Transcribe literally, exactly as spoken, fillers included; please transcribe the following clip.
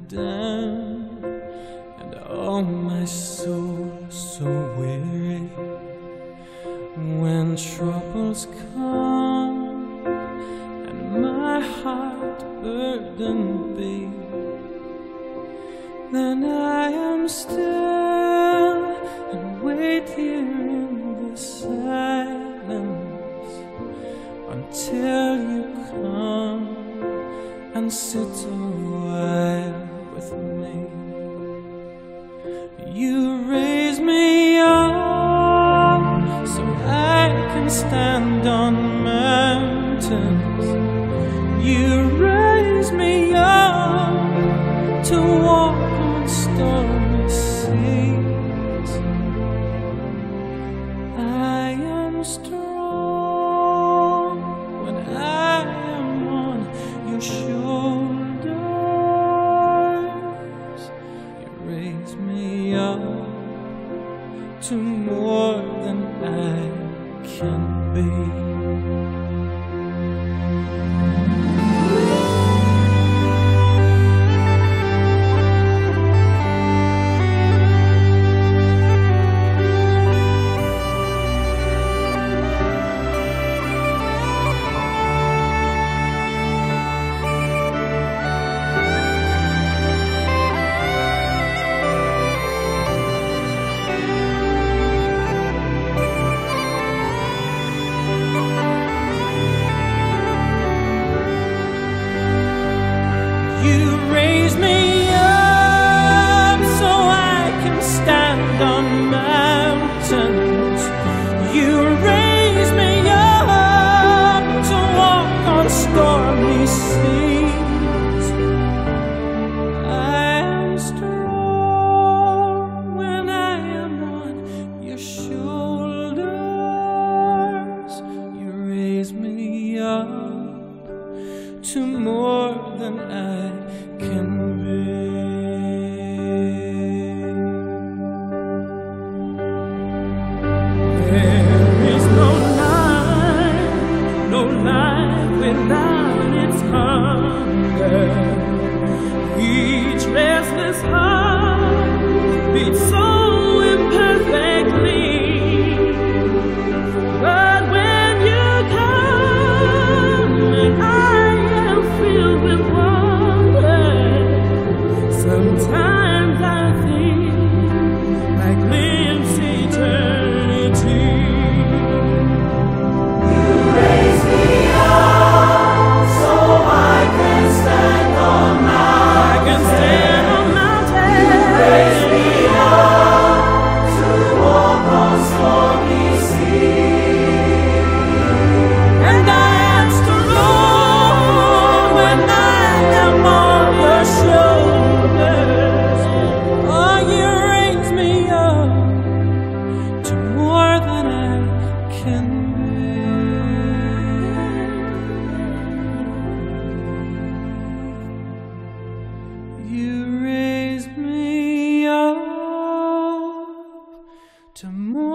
down, and oh, my soul so weary. When troubles come and my heart burdened be, then I am still and wait here in the silence until you come and sit a while with me. You raise me up so I can stand on mountains. You raise me up to walk on stormy seas. I am strong when I am on your shoulders. You raise me up to more than I can be. You raise me up so I can stand on mountains. You raise me up to walk on stormy seas. I am strong when I am on your shoulders. You raise me up to more than I can be. There is no life, no life without its hunger. Each restless heart beats so imperfectly. But when you come and I am filled with wonder, sometimes I think I glimpse eternity. You raise me up so I can stand on mountains. I can stand on mountains. You raise me up to walk on stormy seas. And I am strong when I am on your shoulders. Oh, you raise me up to more than I can be. You raise me up to more